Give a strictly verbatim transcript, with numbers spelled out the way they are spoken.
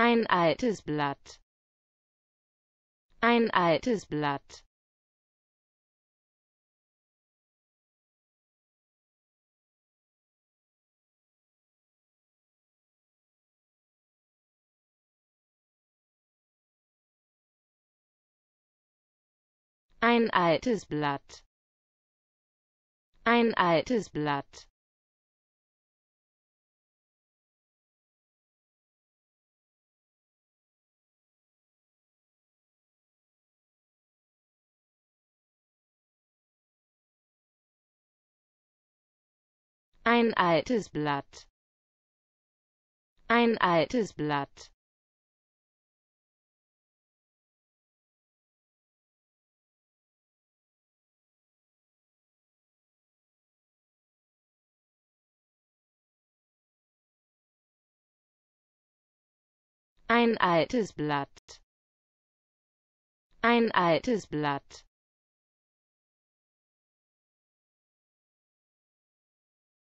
Ein altes Blatt. Ein altes Blatt. Ein altes Blatt. Ein altes Blatt. Ein altes Blatt. Ein altes Blatt. Ein altes Blatt. Ein altes Blatt.